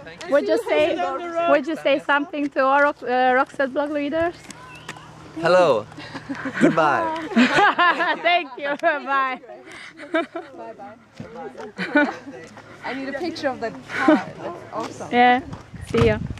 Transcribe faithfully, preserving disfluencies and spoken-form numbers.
Would you say Would you say something to our uh, RoxetteBlog readers? Hello. Goodbye. Thank you. Bye. Bye bye. I need a picture of that car. That's awesome. Yeah. See you.